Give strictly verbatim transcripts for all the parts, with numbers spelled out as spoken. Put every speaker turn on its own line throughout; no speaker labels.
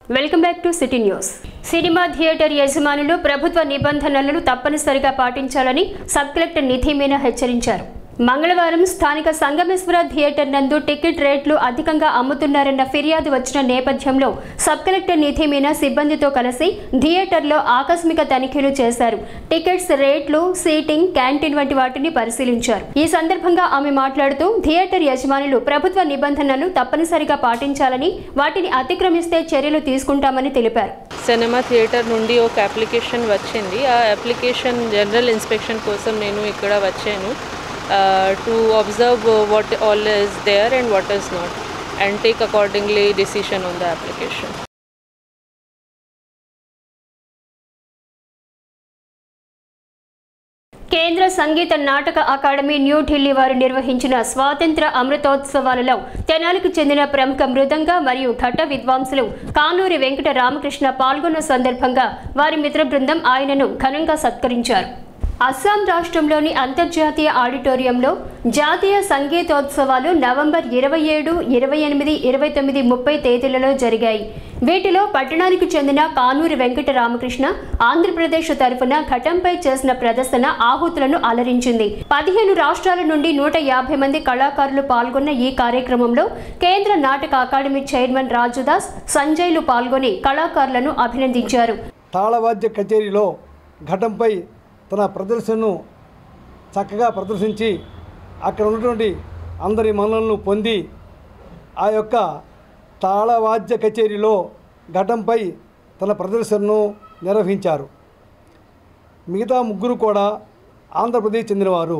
Welcome back to city news. Cinema theatre యజమానులు ప్రభుత్వ నిబంధనలను తప్పనిసరిగా పాటించాలని సబ్ కలెక్టర్ నిధి మీనా హెచ్చరించారు. మంగళవారం స్థానిక సంగమేశ్వర థియేటర్ నందు టికెట్ రేట్లు అధికంగా అమ్ముతున్నారన్న ఫిర్యాదు వచ్చిన నేపథ్యంలో సబ్ కలెక్టర్ నిధి మీనా సిబ్బందితో కలిసి థియేటర్లో ఆకస్మిక తనిఖీలు చేశారు. టికెట్స్ రేట్లు, సీటింగ్, క్యాంటీన్ వంటి వాటిని పరిశీలించారు. ఈ సందర్భంగా ఆమె మాట్లాడుతూ థియేటర్ యజమానులు ప్రభుత్వ నిబంధనలు తప్పనిసరిగా పాటించాలని, వాటిని అతిక్రమిస్తే చర్యలు తీసుకుంటామని తెలిపారు.
సినిమా థియేటర్ నుండి ఒక అప్లికేషన్ వచ్చింది. ఆ అప్లికేషన్ జనరల్ ఇన్స్పెక్షన్ కోసం నేను ఇక్కడ వచ్చాను. Uh, to observe uh, what all is there and what is not, and take accordingly decision on the application.
కేంద్ర సంగీత నాటక అకాడమీ న్యూఢిల్లీ వారు నిర్వహించిన స్వాతంత్ర అమృతోత్సవాలలో తెనాలికి చెందిన ప్రముఖ మృదంగ మరియు ఘట విద్వాంసులు కానూరి వెంకట రామకృష్ణ పాల్గొన్న సందర్భంగా వారి మిత్ర బృందం ఆయనను ఘనంగా సత్కరించారు. అస్సాం రాష్ట్రంలోని అంతర్జాతీయ ఆడిటోరియంలో జాతీయ సంగీతోత్సవాలు నవంబర్ ఇరవై ఏడు, ఇరవై ఎనిమిది, ఇరవై తొమ్మిది, ముప్పై తేదీలలో జరిగాయి. వీటిలో పట్టణానికి చెందిన కానూరి వెంకట రామకృష్ణ ఆంధ్రప్రదేశ్ తరఫున ఘటంపై చేసిన ప్రదర్శన ఆహుతులను అలరించింది. పదిహేను రాష్ట్రాల నుండి నూట యాభై మంది కళాకారులు పాల్గొన్న ఈ కార్యక్రమంలో కేంద్ర నాటక అకాడమీ చైర్మన్ రాజుదాస్, సంజయ్లు పాల్గొని కళాకారులను అభినందించారు.
తాళవాద్య కచేరీలో ఘటంపై తన ప్రదర్శనను చక్కగా ప్రదర్శించి అక్కడ ఉన్నటువంటి అందరి మన్ననలను పొంది ఆ యొక్క తాళవాద్య కచేరీలో ఘటంపై తన ప్రదర్శనను నిర్వహించారు. మిగతా ముగ్గురు కూడా ఆంధ్రప్రదేశ్ చెందినవారు.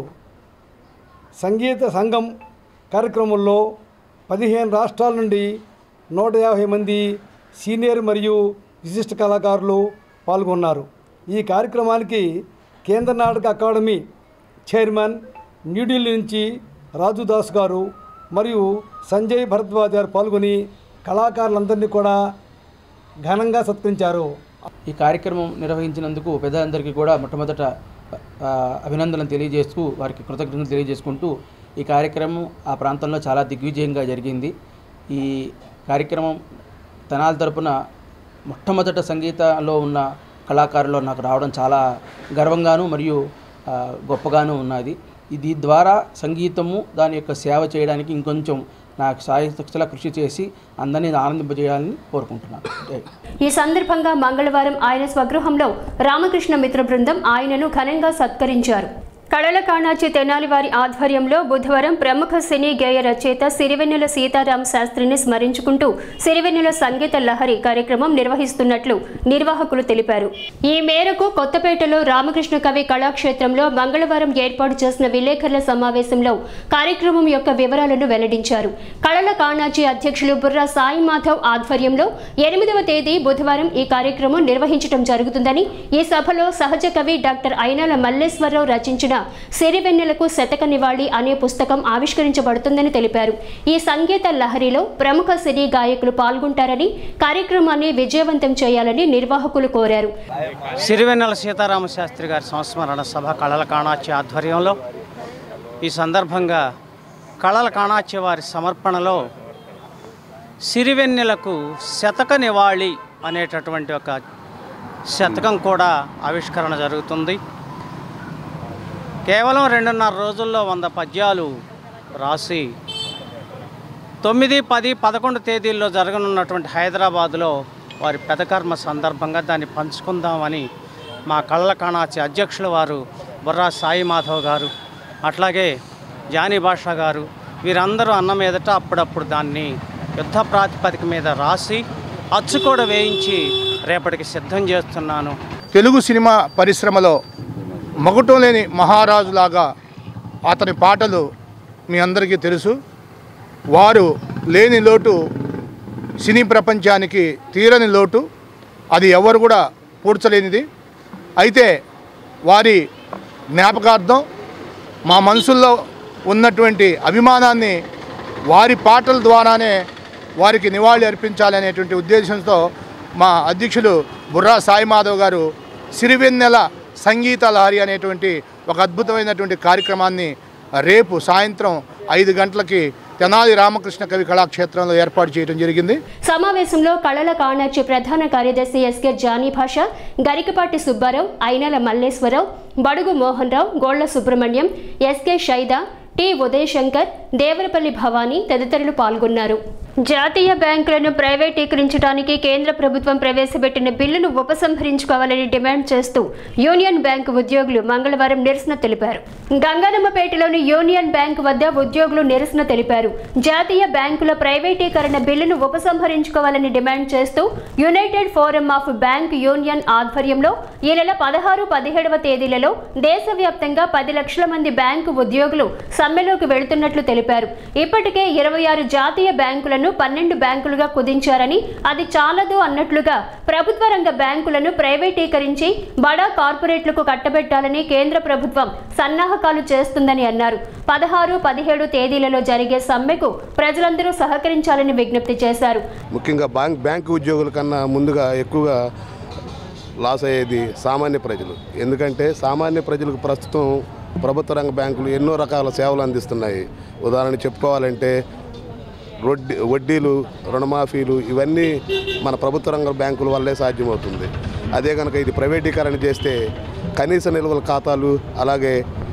సంగీత సంఘం కార్యక్రమంలో పదిహేను రాష్ట్రాల నుండి నూట యాభై మంది సీనియర్ మరియు విశిష్ట కళాకారులు పాల్గొన్నారు. ఈ కార్యక్రమానికి కేంద్ర నాటక అకాడమీ చైర్మన్ న్యూఢిల్లీ నుంచి రాజుదాస్ గారు మరియు సంజయ్ భరద్వాజ్ గారు పాల్గొని కళాకారులందరినీ కూడా ఘనంగా సత్కరించారు.
ఈ కార్యక్రమం నిర్వహించినందుకు పెద్దలందరికీ కూడా మొట్టమొదట అభినందనలు తెలియజేస్తూ వారికి కృతజ్ఞతలు తెలియజేసుకుంటూ ఈ కార్యక్రమం ఆ ప్రాంతంలో చాలా దిగ్విజయంగా జరిగింది. ఈ కార్యక్రమం తెనాలి తరపున మొట్టమొదట సంగీతంలో ఉన్న కళాకారులు నాకు రావడం చాలా గర్వంగాను మరియు గొప్పగాను ఉన్నది. ఇది ద్వారా సంగీతము దాని యొక్క సేవ చేయడానికి ఇంకొంచెం నాకు సాయశక్తులా కృషి చేసి అందరినీ ఆనందింపజేయాలని కోరుకుంటున్నాను.
ఈ సందర్భంగా మంగళవారం ఆయన స్వగృహంలో రామకృష్ణ మిత్ర బృందం ఆయనను ఘనంగా సత్కరించారు. కళల కాణాచి తెనాలి వారి ఆధ్వర్యంలో బుధవారం ప్రముఖ సినీ గేయ రచయిత సిరివెన్నెల సీతారామ శాస్త్రిని స్మరించుకుంటూ సిరివెన్నెల సంగీత లహరి కార్యక్రమం నిర్వహిస్తున్నట్లు నిర్వాహకులు తెలిపారు. ఈ మేరకు కొత్తపేటలో రామకృష్ణ కవి కళాక్షేత్రంలో మంగళవారం ఏర్పాటు చేసిన విలేకరుల సమావేశంలో కార్యక్రమం యొక్క వివరాలను వెల్లడించారు. కళల కాణాచి అధ్యక్షులు బుర్రా సాయి మాధవ్ ఆధ్వర్యంలో ఎనిమిదవ తేదీ బుధవారం ఈ కార్యక్రమం నిర్వహించడం జరుగుతుందని, ఈ సభలో సహజ కవి డాక్టర్ అయినాల మల్లేశ్వరరావు రచించిన సిరివెన్నెలకు శతక నివాళి అనే పుస్తకం ఆవిష్కరించబడుతుందని తెలిపారు. ఈ సంగీత లహరిలో ప్రముఖ సినీ గాయకులు పాల్గొంటారని, కార్యక్రమాన్ని విజయవంతం చేయాలని నిర్వాహకులు కోరారు.
సిరివెన్నెల సీతారామ శాస్త్రి గారి సంస్మరణ సభ కళల కాణాచి ఆధ్వర్యంలో ఈ సందర్భంగా కళల కాణాచి వారి సమర్పణలో సిరివెన్నెలకు శతక నివాళి అనేటటువంటి ఒక శతకం కూడా ఆవిష్కరణ జరుగుతుంది. కేవలం రెండున్నర రోజుల్లో వంద పద్యాలు రాసి తొమ్మిది, పది, పదకొండు తేదీల్లో జరగనున్నటువంటి హైదరాబాదులో వారి పెదకర్మ సందర్భంగా దాన్ని పంచుకుందామని మా కళల కాణాచి అధ్యక్షుల వారు బుర్రా సాయి మాధవ్ గారు, అట్లాగే జానీ భాషా గారు, వీరందరూ అన్న మీదట అప్పుడప్పుడు దాన్ని యుద్ధ ప్రాతిపదిక మీద రాసి అచ్చు కూడా వేయించి రేపటికి సిద్ధం చేస్తున్నాను.
తెలుగు సినిమా పరిశ్రమలో మగుటం లేని మహారాజులాగా అతని పాటలు మీ అందరికీ తెలుసు. వారు లేని లోటు సినీ ప్రపంచానికి తీరని లోటు, అది ఎవరు కూడా పూడ్చలేనిది. అయితే వారి జ్ఞాపకార్థం మా మనసుల్లో ఉన్నటువంటి అభిమానాన్ని వారి పాటల ద్వారానే వారికి నివాళి అర్పించాలి అనేటువంటి ఉద్దేశంతో మా అధ్యక్షులు బుర్రా సాయి మాధవ్ గారు సిరివెన్నెల సంగీత లహరి అనేటువంటి ఒక అద్భుతమైనటువంటి కార్యక్రమాన్ని రేపు సాయంత్రం ఐదు గంటలకి తెనాలి రామకృష్ణ కవి కళాక్షేత్రంలో ఏర్పాటు చేయడం జరిగింది.
సమావేశంలో కళల కాణాచి ప్రధాన కార్యదర్శి ఎస్కే జానీ భాష, గరికపాటి సుబ్బారావు, ఐనల మల్లేశ్వరరావు, బడుగు మోహన్ రావు, గోళ్ల సుబ్రహ్మణ్యం, ఎస్కే షైదా, టి ఉదయ్ శంకర్, దేవరపల్లి భవానీ తదితరులు పాల్గొన్నారు. జాతీయ బ్యాంకులను ప్రైవేటీకరించడానికి కేంద్ర ప్రభుత్వం ప్రవేశపెట్టిన బిల్లును ఉపసంహరించుకోవాలని డిమాండ్ చేస్తూ యూనియన్ బ్యాంకు ఉద్యోగులు మంగళవారం నిరసన తెలిపారు. గంగానమ్మపేటలోని యూనియన్ బ్యాంకు వద్ద ఉద్యోగులు నిరసన తెలిపారు. జాతీయ బ్యాంకుల ప్రైవేటీకరణ బిల్లును ఉపసంహరించుకోవాలని డిమాండ్ చేస్తూ United Forum of Bank Union ఆధ్వర్యంలో ఈ నెల పదహారు పదిహేడవ తేదీలలో దేశవ్యాప్తంగా పది లక్షల మంది బ్యాంకు ఉద్యోగులు సమ్మెలోకి వెళుతున్నట్లు తెలిపారు. ఇప్పటికే ఇరవై ఆరు జాతీయ బ్యాంకులను పన్నెండు బ్యాంకులుగా కుదించారని, అది చాలదు అన్నట్లుగా ప్రభుత్వ రంగ బ్యాంకులను ప్రైవేటీకరించి బడా కార్పొరేట్లకు కట్టబెట్టాలని కేంద్ర ప్రభుత్వం సన్నాహకాలు చేస్తుందని అన్నారు. పదహారు పదిహేడు తేదీలలో జరిగే సమ్మెకు ప్రజలందరూ సహకరించాలని విజ్ఞప్తి చేశారు.
ముఖ్యంగా బ్యాంక్ బ్యాంకు ఉద్యోగుల కన్నా ముందుగా ఎక్కువగా లాస్ అయ్యేది సామాన్య ప్రజలు. ఎందుకంటే సామాన్య ప్రజలకు ప్రస్తుతం ప్రభుత్వ రంగ బ్యాంకులు ఎన్నో రకాల సేవలు అందిస్తున్నాయి. ఉదాహరణ చెప్పుకోవాలంటే వడ్డీ వడ్డీలు, రుణమాఫీలు ఇవన్నీ మన ప్రభుత్వ రంగ బ్యాంకుల వల్లే సాధ్యమవుతుంది. అదే కనుక ఇది ప్రైవేటీకరణ చేస్తే కనీస నిల్వల ఖాతాలు, అలాగే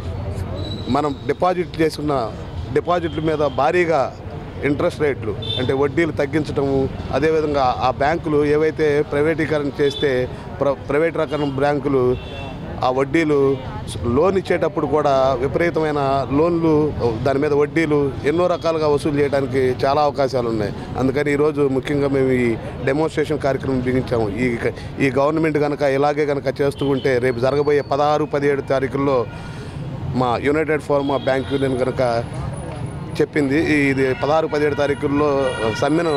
మనం డిపాజిట్ చేసుకున్న డిపాజిట్ల మీద భారీగా ఇంట్రెస్ట్ రేట్లు అంటే వడ్డీలు తగ్గించడము, అదేవిధంగా ఆ బ్యాంకులు ఏవైతే ప్రైవేటీకరణ చేస్తే ప్ర ప్రైవేట్ రకం బ్యాంకులు ఆ వడ్డీలు లోన్ ఇచ్చేటప్పుడు కూడా విపరీతమైన లోన్లు, దాని మీద వడ్డీలు ఎన్నో రకాలుగా వసూలు చేయడానికి చాలా అవకాశాలు ఉన్నాయి. అందుకని ఈరోజు ముఖ్యంగా మేము ఈ డెమోన్స్ట్రేషన్ కార్యక్రమం బిగించాము. ఈ ఈ గవర్నమెంట్ కనుక ఇలాగే కనుక చేస్తూ ఉంటే రేపు జరగబోయే పదహారు పదిహేడు తారీఖుల్లో మా United Forum of Bank Union కనుక చెప్పింది, ఇది పదహారు పదిహేడు తారీఖుల్లో సమ్మెను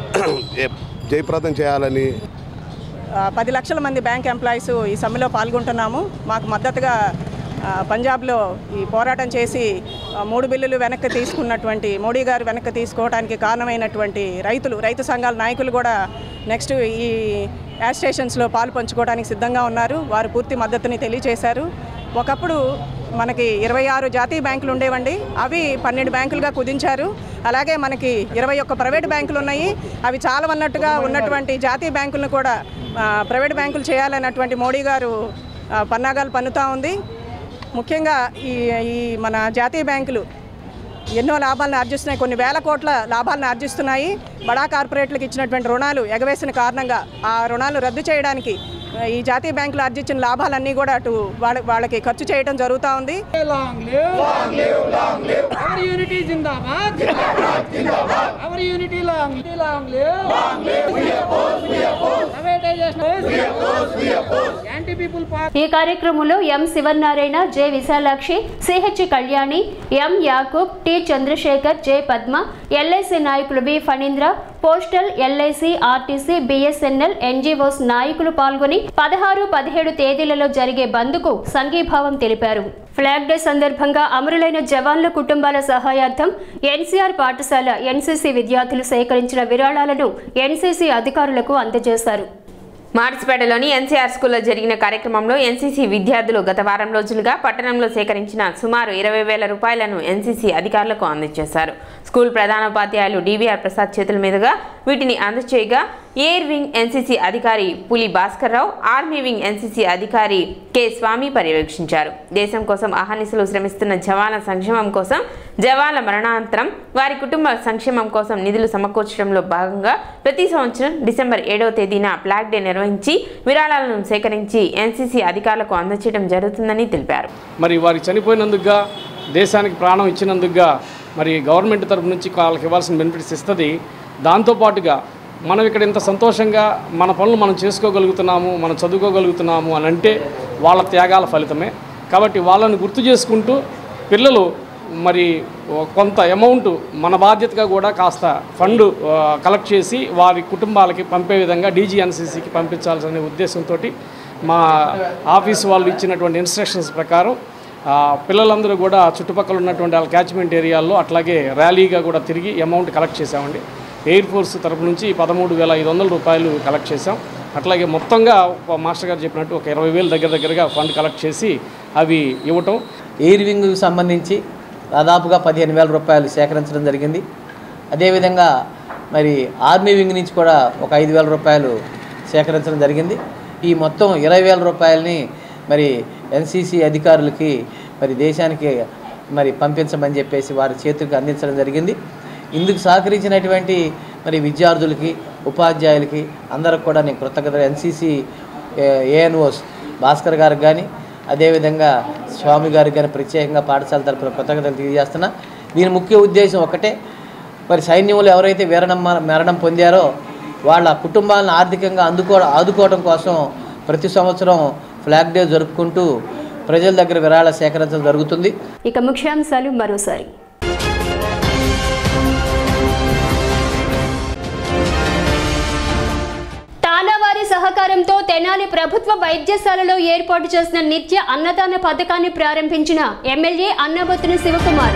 జయప్రదం చేయాలని.
పది లక్షల మంది బ్యాంక్ ఎంప్లాయీస్ ఈ సమ్మెలో పాల్గొంటున్నాము. మాకు మద్దతుగా పంజాబ్లో ఈ పోరాటం చేసి మూడు బిల్లులు వెనక్కి తీసుకున్నటువంటి మోడీ గారు వెనక్కి తీసుకోవడానికి కారణమైనటువంటి రైతులు, రైతు సంఘాల నాయకులు కూడా నెక్స్ట్ ఈ యాడ్ స్టేషన్స్లో పాలు పంచుకోవడానికి సిద్ధంగా ఉన్నారు. వారు పూర్తి మద్దతుని తెలియజేశారు. ఒకప్పుడు మనకి ఇరవై ఆరు జాతీయ బ్యాంకులు ఉండేవండి, అవి పన్నెండు బ్యాంకులుగా కుదించారు. అలాగే మనకి ఇరవై ఒక్క ప్రైవేట్ బ్యాంకులు ఉన్నాయి, అవి చాలా ఉన్నట్టుగా ఉన్నటువంటి జాతీయ బ్యాంకులను కూడా ప్రైవేట్ బ్యాంకులు చేయాలన్నటువంటి మోడీ గారు పన్నాగాలు పన్నుతూ ఉంది. ముఖ్యంగా ఈ ఈ మన జాతీయ బ్యాంకులు ఎన్నో లాభాలను ఆర్జిస్తున్నాయి, కొన్ని వేల కోట్ల లాభాలను ఆర్జిస్తున్నాయి. బడా కార్పొరేట్లకు ఇచ్చినటువంటి రుణాలు ఎగవేసిన కారణంగా ఆ రుణాలు రద్దు చేయడానికి ఈ జాతీయ బ్యాంకులు ఆర్జించిన లాభాలన్నీ కూడా అటు వాళ్ళ వాళ్ళకి ఖర్చు చేయడం జరుగుతూ ఉంది.
ఈ కార్యక్రమంలో M Sivanarayana, J Visalakshi, CH Kalyani, M Yakub, T Chandrasekhar, J Padma, LIC నాయకులు B Phanindra, postal, LIC, RTC, BSNL, NGOs నాయకులు పాల్గొని పదహారు పదిహేడు తేదీలలో జరిగే బంద్కు సంఘీభావం తెలిపారు. ఫ్లాగ్ డే సందర్భంగా అమరులైన జవాన్ల కుటుంబాల సహాయార్థం ఎన్సీఆర్ పాఠశాల ఎన్సీసీ విద్యార్థులు సేకరించిన విరాళాలను ఎన్సీసీ అధికారులకు అందజేశారు.
మార్చిపేటలోని ఎన్సీఆర్ స్కూల్లో జరిగిన కార్యక్రమంలో ఎన్సీసీ విద్యార్థులు గత వారం రోజులుగా పట్టణంలో సేకరించిన సుమారు ఇరవై వేల రూపాయలను ఎన్సీసీ అధికారులకు అందజేశారు. స్కూల్ ప్రధానోపాధ్యాయులు డివిఆర్ ప్రసాద్ చేతుల మీదుగా వీటిని అందజేయగా ఎయిర్ వింగ్ ఎన్సీసీ అధికారి Puli Bhaskar Rao, army wing NCC అధికారి కె స్వామి పర్యవేక్షించారు. దేశం కోసం అహర్నిశలు శ్రమిస్తున్న జవాన్ల సంక్షేమం కోసం, జవాన్ల మరణానంతరం వారి కుటుంబ సంక్షేమం కోసం నిధులు సమకూర్చడంలో భాగంగా ప్రతి సంవత్సరం డిసెంబర్ ఏడవ తేదీన ఫ్లాగ్ డే నిర్వహించి విరాళాలను సేకరించి ఎన్సీసీ అధికారులకు అందజేయడం జరుగుతుందని తెలిపారు.
మరి వారికి చనిపోయినందుకుగా, దేశానికి ప్రాణం ఇచ్చినందుకుగా మరి గవర్నమెంట్ తరఫు నుంచి వాళ్ళకి ఇవ్వాల్సిన బెనిఫిట్స్ ఇస్తుంది. దాంతోపాటుగా మనం ఇక్కడ ఇంత సంతోషంగా మన పనులు మనం చేసుకోగలుగుతున్నాము, మనం చదువుకోగలుగుతున్నాము అని అంటే వాళ్ళ త్యాగాల ఫలితమే. కాబట్టి వాళ్ళని గుర్తు చేసుకుంటూ పిల్లలు మరి కొంత అమౌంట్ మన బాధ్యతగా కూడా కాస్త ఫండ్ కలెక్ట్ చేసి వారి కుటుంబాలకి పంపే విధంగా డీజీఎన్సీసీకి పంపించాల్సిన ఉద్దేశంతో మా ఆఫీస్ వాళ్ళు ఇచ్చినటువంటి ఇన్స్ట్రక్షన్స్ ప్రకారం పిల్లలందరూ కూడా చుట్టుపక్కల ఉన్నటువంటి వాళ్ళ క్యాచ్మెంట్ ఏరియాల్లో అట్లాగే ర్యాలీగా కూడా తిరిగి అమౌంట్ కలెక్ట్ చేసామండి. ఎయిర్ ఫోర్స్ తరపు నుంచి పదమూడు వేల ఐదు వందల రూపాయలు కలెక్ట్ చేసాం. అట్లాగే మొత్తంగా మాస్టర్ గారు చెప్పినట్టు ఒక ఇరవై వేలు దగ్గర దగ్గరగా ఫండ్ కలెక్ట్ చేసి అవి ఇవ్వటం.
ఎయిర్ వింగ్కి సంబంధించి దాదాపుగా పదిహేను వేల రూపాయలు సేకరించడం జరిగింది. అదేవిధంగా మరి ఆర్మీ వింగ్ నుంచి కూడా ఒక ఐదు వేల రూపాయలు సేకరించడం జరిగింది. ఈ మొత్తం ఇరవై వేల రూపాయలని మరి ఎన్సీసీ అధికారులకి మరి దేశానికి మరి పంపించమని చెప్పేసి వారి చేతులకు అందించడం జరిగింది. ఇందుకు సహకరించినటువంటి మరి విద్యార్థులకి, ఉపాధ్యాయులకి అందరికి కూడా నేను కృతజ్ఞతలు ఎన్సీసీ ఏఎన్ఓస్ భాస్కర్ గారికి కానీ అదేవిధంగా స్వామి గారికి కానీ ప్రత్యేకంగా పాఠశాల తరపున కృతజ్ఞతలు తెలియజేస్తున్నా. దీని ముఖ్య ఉద్దేశం ఒకటే, మరి సైన్యంలో ఎవరైతే వీరణ మరణం పొందారో వాళ్ళ కుటుంబాలను ఆర్థికంగా అందుకో ఆదుకోవడం కోసం ప్రతి సంవత్సరం ఫ్లాగ్ డే జరుపుకుంటూ ప్రజల దగ్గర విరాళ సేకరించడం జరుగుతుంది.
ఇక ముఖ్యాంశాలు మరోసారి. తానావారి సహకారంతో తెనాలి ప్రభుత్వ వైద్యశాలలో ఏర్పాటు చేసిన నిత్య అన్నదాన పథకాన్ని ప్రారంభించిన ఎమ్మెల్యే అన్నబత్తుని శివకుమార్.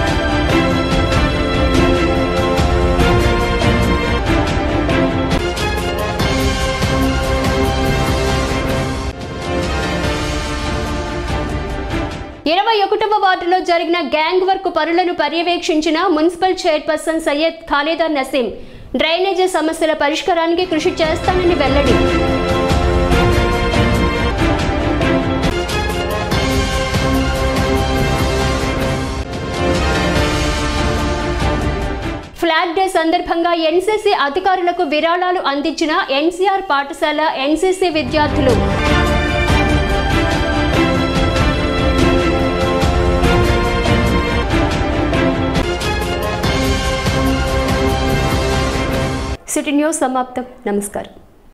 ఇరవై ఒకటవ వార్డులో జరిగిన గ్యాంగ్ వర్క్ పనులను పర్యవేక్షించిన municipal chairperson Syed Khalida Naseem. Drainage సమస్యల పరిష్కారానికి కృషి చేస్తానని వెల్లడి. ఫ్లాగ్ డే సందర్భంగా ఎన్సీసీ అధికారులకు విరాళాలు అందించిన ఎన్సీఆర్ పాఠశాల ఎన్సీసీ విద్యార్థులు. సిటీ న్యూస్ సమాప్తం. నమస్కారం.